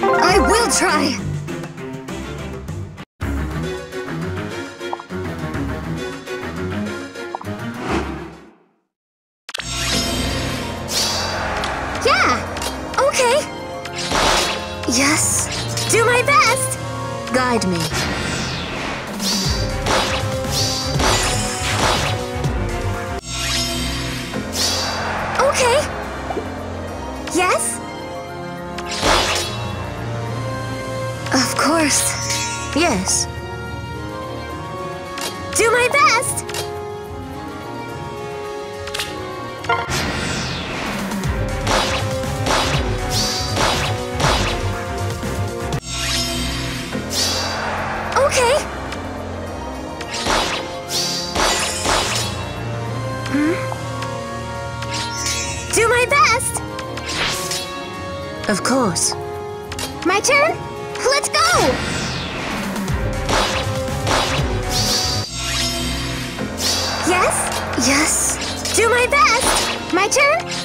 I will try! Yeah! Okay! Yes! Do my best! Guide me. Okay! Yes? Of course. Yes. Do my best! Okay. Do my best! Of course. My turn? Let's go! Yes? Yes. Do my best! My turn?